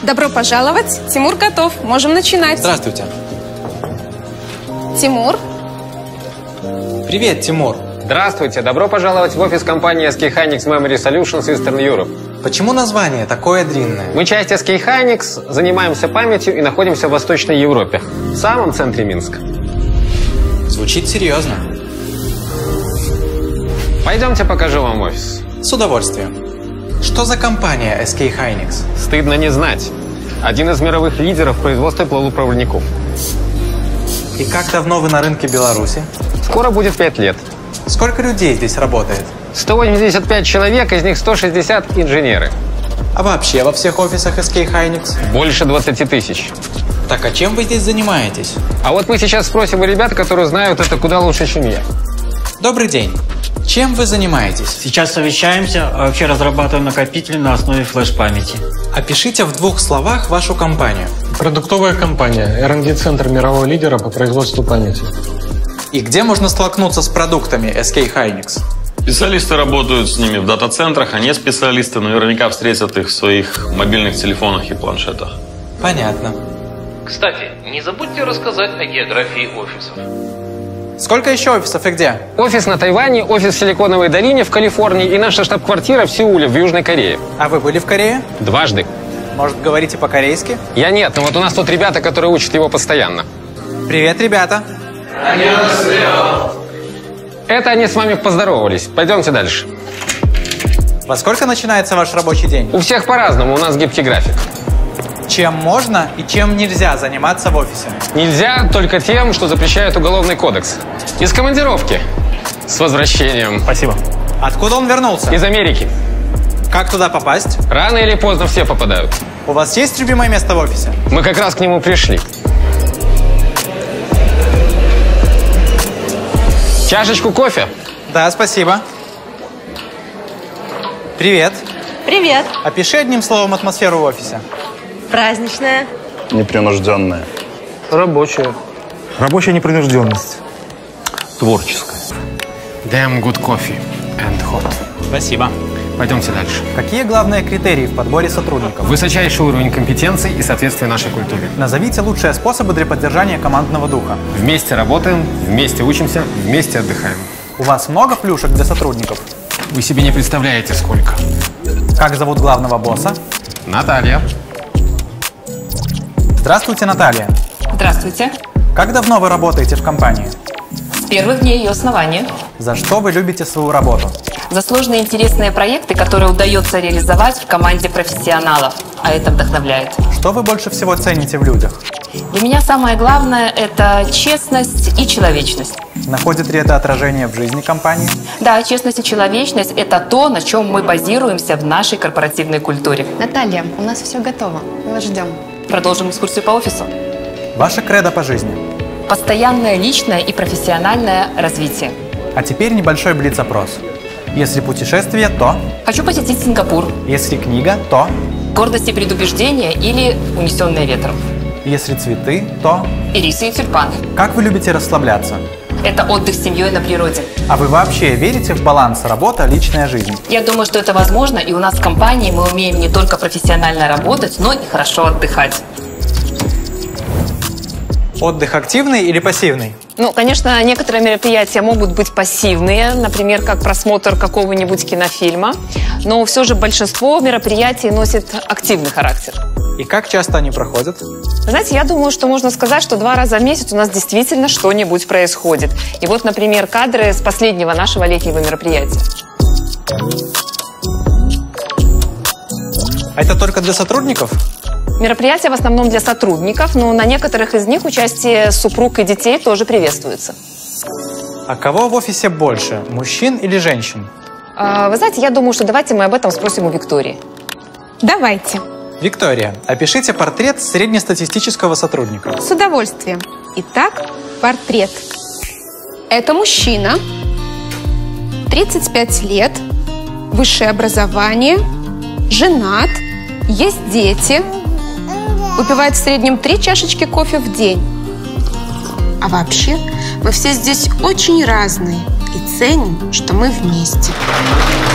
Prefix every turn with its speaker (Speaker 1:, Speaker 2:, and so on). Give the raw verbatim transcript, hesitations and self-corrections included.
Speaker 1: Добро пожаловать. Тимур готов. Можем начинать.
Speaker 2: Здравствуйте.
Speaker 1: Тимур.
Speaker 2: Привет, Тимур.
Speaker 3: Здравствуйте. Добро пожаловать в офис компании эс кей Hynix Memory Solutions Eastern Europe.
Speaker 2: Почему название такое длинное?
Speaker 3: Мы часть эс кей Hynix, занимаемся памятью и находимся в Восточной Европе, в самом центре Минска.
Speaker 2: Звучит серьезно.
Speaker 3: Пойдемте покажу вам офис.
Speaker 2: С удовольствием. Что за компания эс кей Hynix?
Speaker 3: Стыдно не знать. Один из мировых лидеров в производстве полупроводников.
Speaker 2: И как давно вы на рынке Беларуси?
Speaker 3: Скоро будет пять лет.
Speaker 2: Сколько людей здесь работает?
Speaker 3: сто восемьдесят пять человек, из них сто шестьдесят инженеры.
Speaker 2: А вообще во всех офисах эс кей Hynix?
Speaker 3: Больше двадцати тысяч.
Speaker 2: Так, а чем вы здесь занимаетесь?
Speaker 3: А вот мы сейчас спросим у ребят, которые знают это куда лучше, чем я.
Speaker 2: Добрый день. Чем вы занимаетесь?
Speaker 4: Сейчас совещаемся, а вообще разрабатываем накопитель на основе флеш-памяти.
Speaker 2: Опишите в двух словах вашу компанию.
Speaker 5: Продуктовая компания, эр энд ди-центр мирового лидера по производству памяти.
Speaker 2: И где можно столкнуться с продуктами эс кей Hynix?
Speaker 6: Специалисты работают с ними в дата-центрах, а не специалисты наверняка встретят их в своих мобильных телефонах и планшетах.
Speaker 2: Понятно.
Speaker 7: Кстати, не забудьте рассказать о географии офисов.
Speaker 2: Сколько еще офисов и где?
Speaker 3: Офис на Тайване, офис в Силиконовой долине в Калифорнии и наша штаб-квартира в Сеуле в Южной Корее.
Speaker 2: А вы были в Корее?
Speaker 3: Дважды.
Speaker 2: Может, говорите по-корейски?
Speaker 3: Я нет, но вот у нас тут ребята, которые учат его постоянно.
Speaker 2: Привет, ребята.
Speaker 3: Это они с вами поздоровались. Пойдемте дальше.
Speaker 2: Во сколько начинается ваш рабочий день?
Speaker 3: У всех по-разному, у нас гибкий график.
Speaker 2: Чем можно и чем нельзя заниматься в офисе?
Speaker 3: Нельзя только тем, что запрещает Уголовный кодекс. Из командировки. С возвращением.
Speaker 4: Спасибо.
Speaker 2: Откуда он вернулся?
Speaker 3: Из Америки.
Speaker 2: Как туда попасть?
Speaker 3: Рано или поздно все попадают.
Speaker 2: У вас есть любимое место в офисе?
Speaker 3: Мы как раз к нему пришли. Чашечку кофе?
Speaker 2: Да, спасибо. Привет.
Speaker 8: Привет.
Speaker 2: Опиши одним словом атмосферу в офисе.
Speaker 8: Праздничная.
Speaker 6: Непринужденная.
Speaker 5: Рабочая.
Speaker 9: Рабочая непринужденность.
Speaker 6: Творческая.
Speaker 3: Damn good coffee and hot.
Speaker 2: Спасибо.
Speaker 3: Пойдемте дальше.
Speaker 2: Какие главные критерии в подборе сотрудников?
Speaker 3: Высочайший уровень компетенций и соответствие нашей культуре.
Speaker 2: Назовите лучшие способы для поддержания командного духа.
Speaker 3: Вместе работаем, вместе учимся, вместе отдыхаем.
Speaker 2: У вас много плюшек для сотрудников?
Speaker 3: Вы себе не представляете, сколько.
Speaker 2: Как зовут главного босса?
Speaker 3: Наталья.
Speaker 2: Здравствуйте, Наталья.
Speaker 10: Здравствуйте.
Speaker 2: Как давно вы работаете в компании?
Speaker 10: С первых дней ее основания.
Speaker 2: За что вы любите свою работу?
Speaker 10: За сложные и интересные проекты, которые удается реализовать в команде профессионалов. А это вдохновляет.
Speaker 2: Что вы больше всего цените в людях?
Speaker 10: Для меня самое главное – это честность и человечность.
Speaker 2: Находит ли это отражение в жизни компании?
Speaker 10: Да, честность и человечность – это то, на чем мы базируемся в нашей корпоративной культуре.
Speaker 8: Наталья, у нас все готово. Мы вас ждем.
Speaker 10: Продолжим экскурсию по офису.
Speaker 2: Ваше кредо по жизни?
Speaker 10: Постоянное личное и профессиональное развитие.
Speaker 2: А теперь небольшой блиц-опрос. Если путешествие, то?
Speaker 10: Хочу посетить Сингапур.
Speaker 2: Если книга, то?
Speaker 10: Гордость и предубеждение или унесенные ветром.
Speaker 2: Если цветы, то?
Speaker 10: Ирисы и тюльпаны.
Speaker 2: Как вы любите расслабляться?
Speaker 10: Это отдых с семьей на природе.
Speaker 2: А вы вообще верите в баланс работа, личная жизнь?
Speaker 10: Я думаю, что это возможно, и у нас в компании мы умеем не только профессионально работать, но и хорошо отдыхать.
Speaker 2: Отдых активный или пассивный?
Speaker 1: Ну, конечно, некоторые мероприятия могут быть пассивные, например, как просмотр какого-нибудь кинофильма, но все же большинство мероприятий носит активный характер.
Speaker 2: И как часто они проходят?
Speaker 1: Знаете, я думаю, что можно сказать, что два раза в месяц у нас действительно что-нибудь происходит. И вот, например, кадры с последнего нашего летнего мероприятия.
Speaker 2: А это только для сотрудников?
Speaker 1: Мероприятия в основном для сотрудников, но на некоторых из них участие супруг и детей тоже приветствуется.
Speaker 2: А кого в офисе больше, мужчин или женщин?
Speaker 1: А, вы знаете, я думаю, что давайте мы об этом спросим у Виктории.
Speaker 8: Давайте.
Speaker 2: Виктория, опишите портрет среднестатистического сотрудника.
Speaker 8: С удовольствием. Итак, портрет. Это мужчина, тридцать пять лет, высшее образование, женат, есть дети, выпивает в среднем три чашечки кофе в день. А вообще, мы все здесь очень разные и ценим, что мы вместе.